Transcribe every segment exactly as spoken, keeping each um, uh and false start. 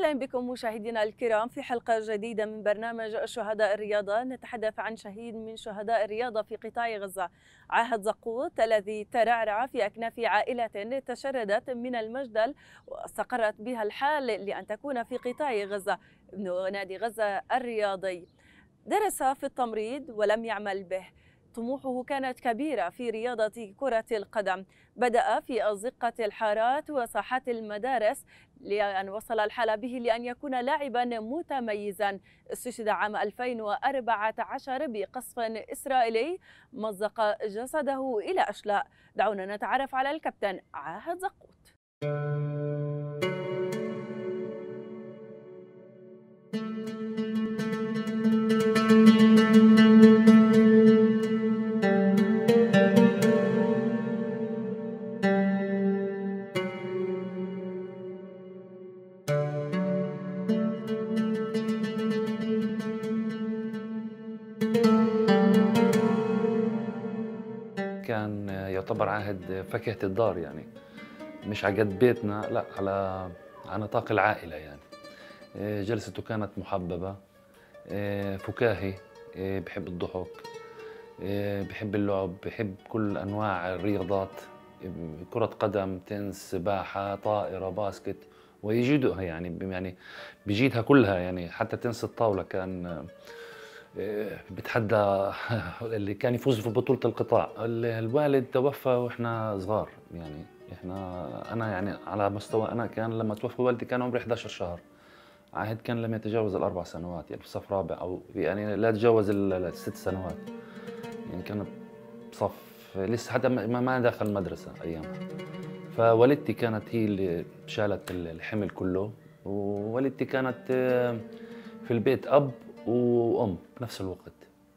أهلا بكم مشاهدينا الكرام في حلقة جديدة من برنامج شهداء الرياضة. نتحدث عن شهيد من شهداء الرياضة في قطاع غزة، عاهد زقوط، الذي ترعرع في أكناف عائلة تشردت من المجدل واستقرت بها الحال لأن تكون في قطاع غزة، ابن نادي غزة الرياضي. درس في التمريض ولم يعمل به. طموحه كانت كبيرة في رياضة كرة القدم. بدأ في أزقة الحارات وساحات المدارس لأن وصل الحال به لأن يكون لاعبا متميزا. استشهد عام ألفين وأربعة عشر بقصف إسرائيلي مزق جسده إلى أشلاء. دعونا نتعرف على الكابتن عاهد زقوط. كان يعتبر عهد فاكهة الدار، يعني مش على قد بيتنا، لا على على نطاق العائلة. يعني جلسته كانت محببة، فكاهي، بحب الضحك، بحب اللعب، بحب كل أنواع الرياضات، كرة قدم، تنس، سباحة، طائرة، باسكت، ويجيدها يعني يعني بيجيدها كلها. يعني حتى تنس الطاولة كان بتحدى اللي كان يفوز في بطولة القطاع. الوالد توفى واحنا صغار، يعني احنا انا يعني على مستوى انا كان لما توفى والدي كان عمري إحدى عشر شهر. عهد كان لم يتجاوز الاربع سنوات، يعني بصف رابع او يعني لا تجاوز الست سنوات، يعني كان بصف لسه حتى ما ما دخل المدرسة ايامها. فوالدتي كانت هي اللي شالت الحمل كله، ووالدتي كانت في البيت اب وأم بنفس الوقت،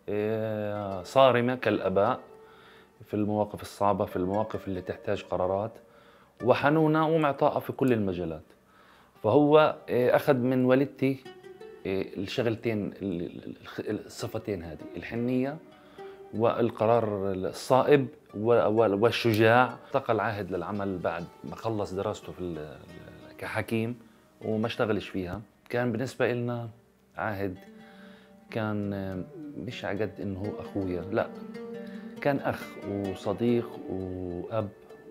صارمة كالآباء في المواقف الصعبة، في المواقف اللي تحتاج قرارات، وحنونة ومعطاءة في كل المجالات. فهو أخذ من والدتي الشغلتين، الصفتين هذه، الحنية والقرار الصائب والشجاع. انتقل عاهد للعمل بعد ما خلص دراسته في كحكيم وما اشتغلش فيها. كان بالنسبة لنا عاهد كان مش عقد انه هو اخويا، لا، كان اخ وصديق واب،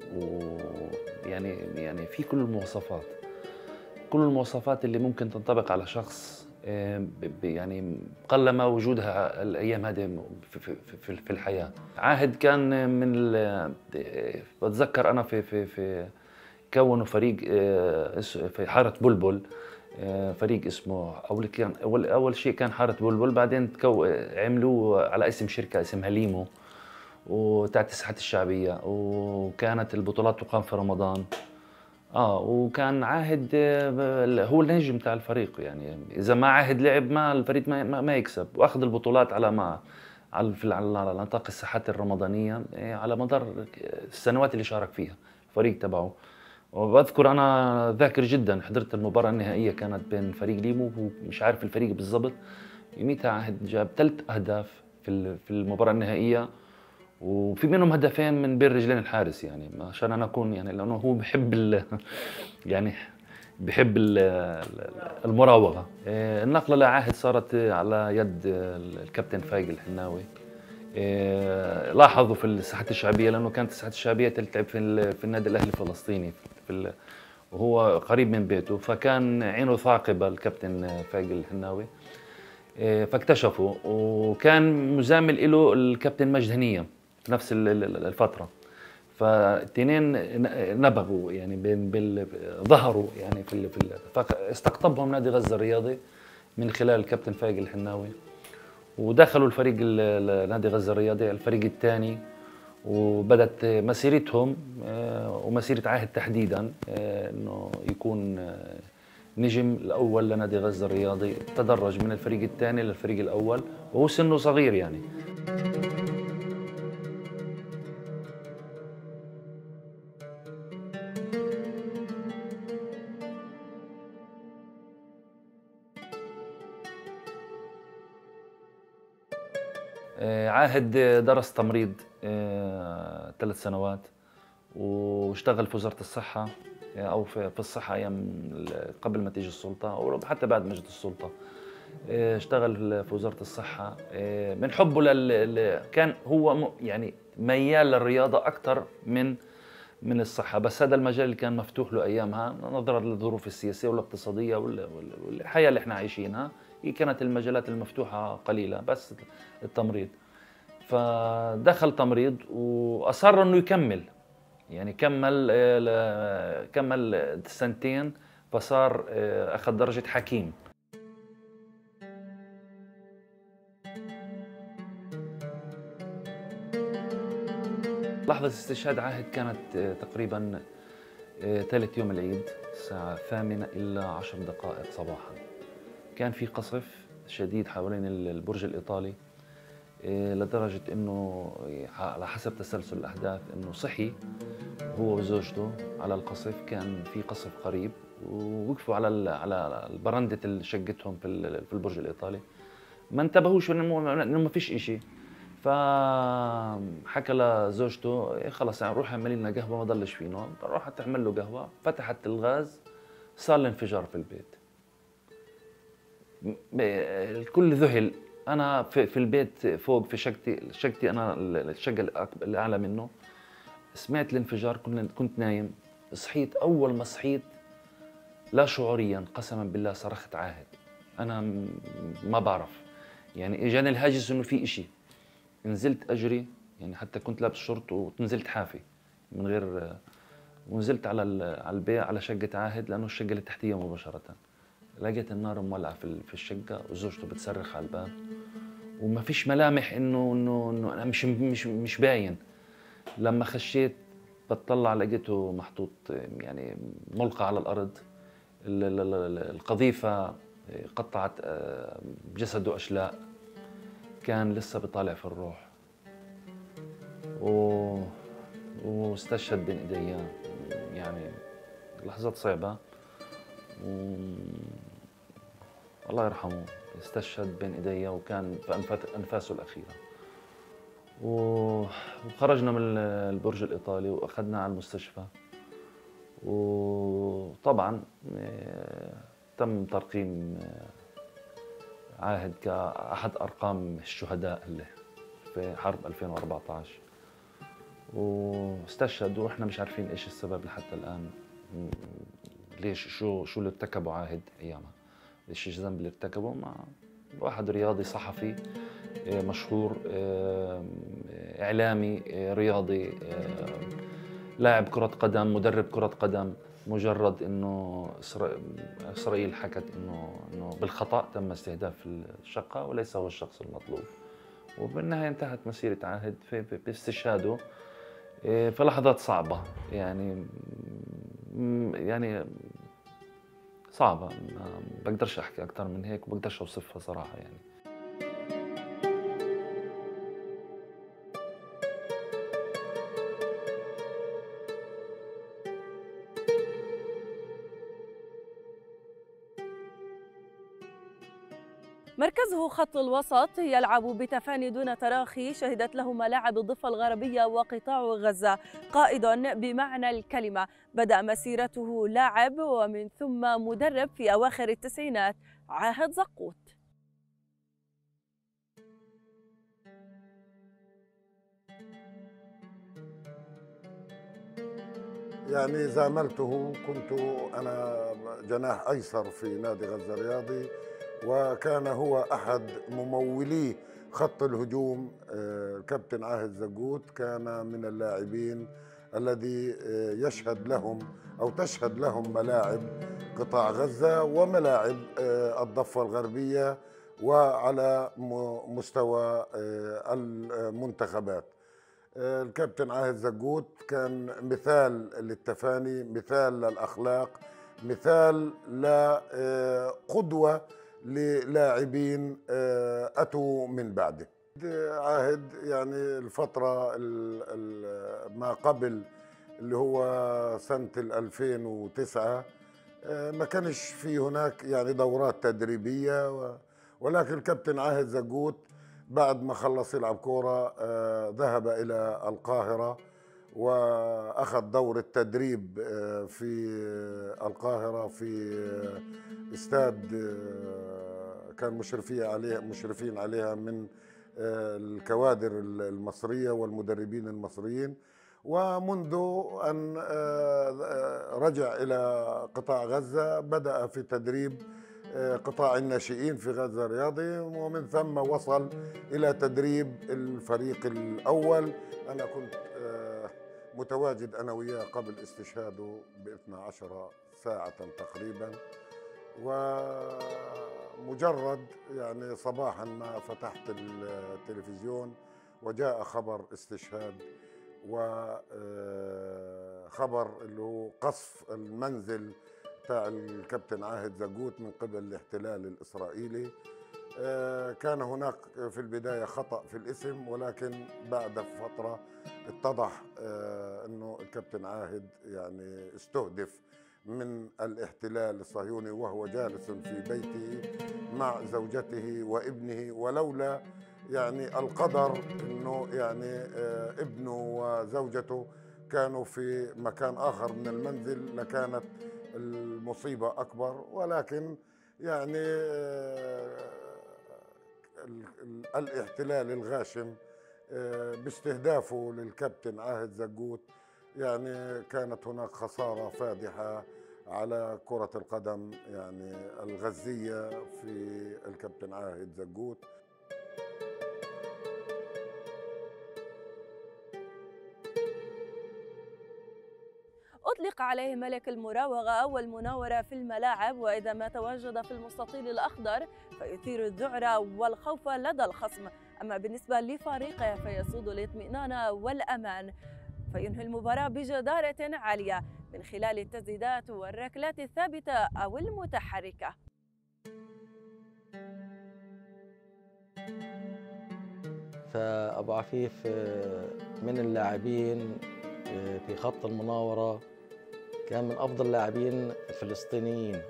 ويعني يعني في كل المواصفات، كل المواصفات اللي ممكن تنطبق على شخص، يعني قلما وجودها الايام هذه في في في الحياه. عاهد كان من بتذكر انا في في في كونوا فريق في حاره بلبل، فريق اسمه اول كان اول اول شيء كان حاره بلبل، بعدين تكو عملوه على اسم شركه اسمها ليمو وتاعت الساحات الشعبيه، وكانت البطولات تقام في رمضان. اه وكان عاهد هو النجم تاع الفريق، يعني اذا ما عاهد لعب ما الفريق ما, ما يكسب، واخذ البطولات على ما على على نطاق الساحات الرمضانيه على مدار السنوات اللي شارك فيها الفريق تبعه. وبذكر انا ذاكر جدا، حضرت المباراه النهائيه كانت بين فريق ليمو ومش عارف الفريق بالضبط، يوميتها عاهد جاب ثلاث اهداف في في المباراه النهائيه، وفي منهم هدفين من بين رجلين الحارس، يعني عشان انا اكون يعني لانه هو بحب ال يعني بحب ال المراوغه. النقله لعاهد صارت على يد الكابتن فايق الحناوي. لاحظوا في الساحات الشعبيه، لانه كانت الساحات الشعبيه تلعب في في النادي الاهلي الفلسطيني في وهو قريب من بيته، فكان عينه ثاقبه الكابتن فايق الحناوي، فاكتشفوا. وكان مزامل له الكابتن مجد هنيه في نفس الفتره، فالاثنين نبغوا يعني بين ظهروا يعني في فاستقطبهم نادي غزه الرياضي من خلال الكابتن فايق الحناوي، ودخلوا الفريق نادي غزة الرياضي الفريق الثاني، وبدت مسيرتهم ومسيرة عاهد تحديدا انه يكون نجم الاول لنادي غزة الرياضي. تدرج من الفريق الثاني للفريق الاول وهو سنه صغير يعني. عاهد درس تمريض ثلاث سنوات، واشتغل في وزارة الصحة او في في الصحه ايام ال- قبل ما تيجي السلطه او حتى بعد ما اجت السلطه. آه، اشتغل في وزاره الصحه. آه، من حبه لل ل- كان هو م- يعني ميال للرياضه اكثر من من الصحه، بس هذا المجال اللي كان مفتوح له ايامها نظرا للظروف السياسيه والاقتصاديه وال- وال- والحياه اللي احنا عايشينها. هي كانت المجالات المفتوحه قليله، بس التمريض. فدخل تمريض واصر انه يكمل، يعني كمل آه، ل- كمل سنتين، فصار آه، اخذ درجه حكيم. لحظه استشهاد عاهد كانت آه، تقريبا آه، ثالث يوم العيد، الساعه الثامنة إلا عشر دقائق صباحا. كان في قصف شديد حوالين البرج الايطالي، آه، لدرجه انه آه، على حسب تسلسل الاحداث انه صحي هو وزوجته على القصف. كان في قصف قريب، ووقفوا على ال- على برندة شقتهم في ال- في البرج الايطالي. ما انتبهوش انه انه ما فيش شيء. فحكى لزوجته إيه خلص يعني روح اعملي لنا قهوه، ما ضلش في نوم. راحت تعمل له قهوه، فتحت الغاز، صار الانفجار في البيت. م- الكل ذهل. انا في في البيت فوق في شقتي شقتي انا الشقه الأك- الاعلى منه. سمعت الانفجار، كنا كنت نايم. صحيت، اول ما صحيت لا شعوريا قسما بالله صرخت عاهد. انا م- ما بعرف، يعني اجاني الهاجس انه في اشي. نزلت اجري، يعني حتى كنت لابس شورت ونزلت حافي من غير، ونزلت على ال- على البيع على شقة عاهد لانه الشقة اللي تحتيها مباشرة. لقيت النار مولعة في ال- في الشقة وزوجته بتصرخ على الباب، وما فيش ملامح انه انه انه انا مش مش مش باين. لما خشيت بتطلع لقيته محطوط، يعني ملقى على الارض. ال- ال- ال- القذيفة قطعت آه، جسده أشلاء. كان لسه بيطالع في الروح و... واستشهد بين ايديا. يعني لحظات صعبة و... الله يرحمه. استشهد بين ايديا وكان في أنفاس- انفاسه الاخيرة. و... وخرجنا من البرج الايطالي واخذنا على المستشفى. وطبعا آه، تم ترقيم آه، عاهد كأحد أرقام الشهداء اللي في حرب ألفين وأربعة عشر. واستشهد واحنا مش عارفين ايش السبب لحتى الآن. م- ليش، شو شو اللي ارتكبه عاهد ايامها؟ ايش الذنب اللي ارتكبه؟ مع واحد رياضي صحفي آه، مشهور، آه، اعلامي، آه، رياضي، آه، لاعب كرة قدم، مدرب كرة قدم. مجرد انه إسرا- اسرائيل حكت انه انه بالخطأ تم استهداف الشقة وليس هو الشخص المطلوب. وبالنهاية انتهت مسيرة عاهد في في- باستشهاده إيه، في لحظات صعبة. يعني م- يعني صعبة، ما بقدرش احكي اكثر من هيك، وبقدرش اوصفها صراحة يعني. مركزه خط الوسط يلعب بتفاني دون تراخي، شهدت له ملاعب الضفة الغربية وقطاع غزة. قائد بمعنى الكلمة، بدأ مسيرته لاعب ومن ثم مدرب في أواخر التسعينات. عاهد زقوت. يعني زاملته، كنت أنا جناح أيسر في نادي غزة الرياضي، وكان هو أحد ممولي خط الهجوم. آه، الكابتن عاهد زقوت كان من اللاعبين الذي آه، يشهد لهم أو تشهد لهم ملاعب قطاع غزة وملاعب آه، الضفة الغربية وعلى م- مستوى آه، المنتخبات. الكابتن عاهد زقوت كان مثال للتفاني، مثال للأخلاق، مثال لقدوة للاعبين آه، أتوا من بعده. عاهد يعني الفترة ال- ال- ما قبل اللي هو سنة ألفين وتسعة آه، ما كانش في هناك يعني دورات تدريبية و- ولكن الكابتن عاهد زقوت بعد ما خلص يلعب كورة آه، ذهب إلى القاهرة وأخذ دور التدريب في القاهرة في استاد كان مشرفين عليها مشرفين عليها من الكوادر المصرية والمدربين المصريين. ومنذ أن رجع إلى قطاع غزة بدأ في تدريب قطاع الناشئين في غزة الرياضي، ومن ثم وصل إلى تدريب الفريق الأول. أنا كنت متواجد أنا وياه قبل استشهاده باثنتي عشرة ساعة تقريبا. ومجرد يعني صباحا ما فتحت التلفزيون وجاء خبر استشهاد وخبر اللي هو قصف المنزل تاع الكابتن عاهد زقوت من قبل الاحتلال الإسرائيلي. كان هناك في البداية خطأ في الاسم، ولكن بعد فترة اتضح أنه الكابتن عاهد يعني استهدف من الاحتلال الصهيوني وهو جالس في بيته مع زوجته وابنه، ولولا يعني القدر أنه يعني ابنه وزوجته كانوا في مكان آخر من المنزل لكانت المصيبة أكبر. ولكن يعني الاحتلال الغاشم باستهدافه للكابتن عاهد زقوت يعني كانت هناك خسارة فادحة على كرة القدم يعني الغزية في الكابتن عاهد زقوت. أطلق عليه ملك المراوغة والمناورة في الملاعب، وإذا ما تواجد في المستطيل الأخضر فيثير الذعر والخوف لدى الخصم، أما بالنسبة لفريقه فيسود الاطمئنان والأمان، فينهي المباراة بجدارة عالية من خلال التسديدات والركلات الثابتة أو المتحركة. فأبو عفيف من اللاعبين في خط المناورة، كان من أفضل اللاعبين الفلسطينيين،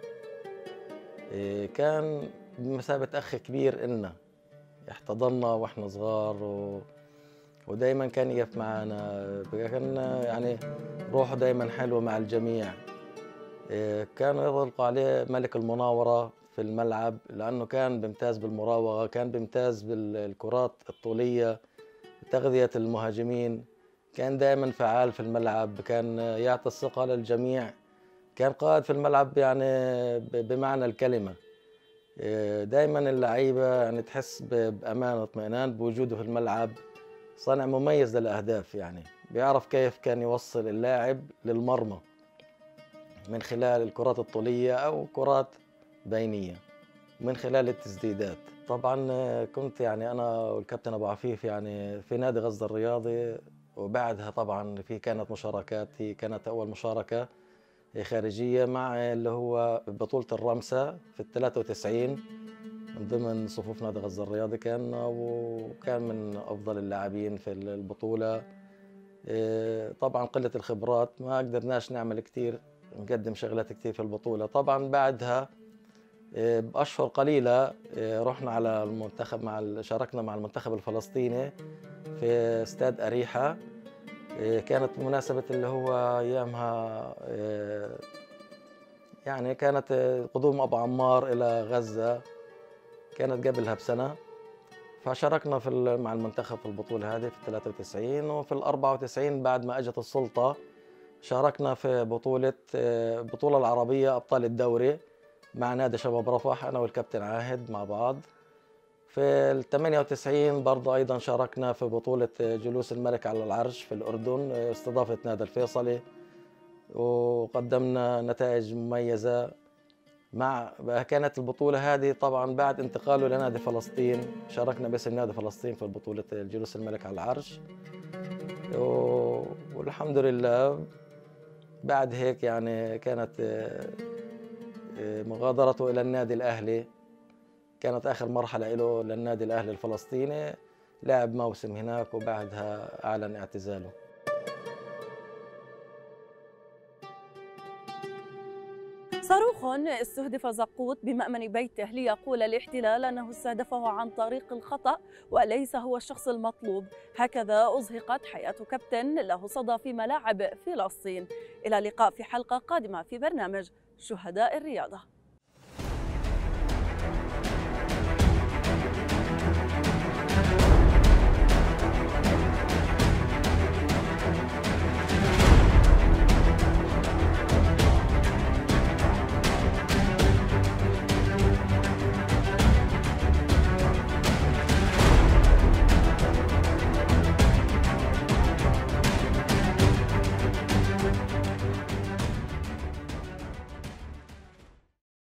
كان بمثابة أخ كبير إلنا، احتضننا وإحنا صغار و... ودايما كان يقف معنا، كان يعني روحه دايما حلوة مع الجميع. كانوا يطلقوا عليه ملك المناورة في الملعب لأنه كان بيمتاز بالمراوغة، كان بيمتاز بالكرات الطولية، تغذية المهاجمين، كان دائما فعال في الملعب، كان يعطي الثقة للجميع، كان قائد في الملعب يعني بمعنى الكلمة. دائما اللعيبة يعني تحس بأمان واطمئنان بوجوده في الملعب، صانع مميز للأهداف، يعني بيعرف كيف كان يوصل اللاعب للمرمى من خلال الكرات الطولية أو كرات بينية من خلال التسديدات. طبعا كنت يعني أنا والكابتن أبو عفيف يعني في نادي غزة الرياضي، وبعدها طبعا في كانت مشاركات، هي كانت أول مشاركة خارجية مع اللي هو بطولة الرمسة في الثلاثة وتسعين من ضمن صفوف نادي غزة الرياضي، كان وكان من أفضل اللاعبين في البطولة. طبعا قلة الخبرات ما قدرناش نعمل كتير، نقدم شغلات كتير في البطولة. طبعا بعدها بأشهر قليلة رحنا على المنتخب، مع شاركنا مع المنتخب الفلسطيني في استاد أريحة، كانت مناسبة اللي هو أيامها يعني كانت قدوم أبو عمار إلى غزة، كانت قبلها بسنة، فشاركنا في مع المنتخب في البطولة هذه في الثلاثة وتسعين. وفي الأربعة وتسعين بعد ما أجت السلطة شاركنا في بطولة البطولة العربية أبطال الدوري مع نادي شباب رفح، أنا والكابتن عاهد مع بعض. في الثمانية وتسعين برضه أيضا شاركنا في بطولة جلوس الملك على العرش في الأردن، استضافة نادي الفيصلي، وقدمنا نتائج مميزة. مع كانت البطولة هذه طبعا بعد انتقاله لنادي فلسطين، شاركنا باسم نادي فلسطين في بطولة جلوس الملك على العرش، والحمد لله بعد هيك يعني كانت مغادرته إلى النادي الأهلي، كانت آخر مرحلة له للنادي الأهلي الفلسطيني، لعب موسم هناك وبعدها أعلن اعتزاله. صاروخ استهدف زقوط بمأمن بيته ليقول الاحتلال أنه استهدفه عن طريق الخطأ وليس هو الشخص المطلوب. هكذا أزهقت حياة كابتن له صدى في ملاعب فلسطين. إلى اللقاء في حلقة قادمة في برنامج شهداء الرياضة.